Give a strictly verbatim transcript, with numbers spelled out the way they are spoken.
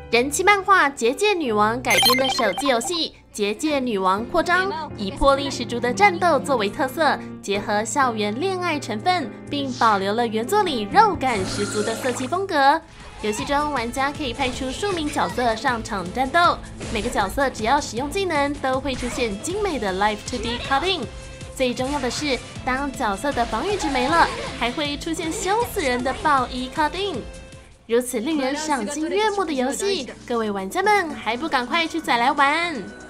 人气漫画《结界女王》改编的手机游戏《结界女王扩张》，以魄力十足的战斗作为特色，结合校园恋爱成分，并保留了原作里肉感十足的色系风格。游戏中，玩家可以派出数名角色上场战斗，每个角色只要使用技能，都会出现精美的 Live 二 D cutting。最重要的是，当角色的防御值没了，还会出现羞死人的爆衣 cutting。如此令人赏心悦目的游戏，各位玩家们还不赶快去载来玩！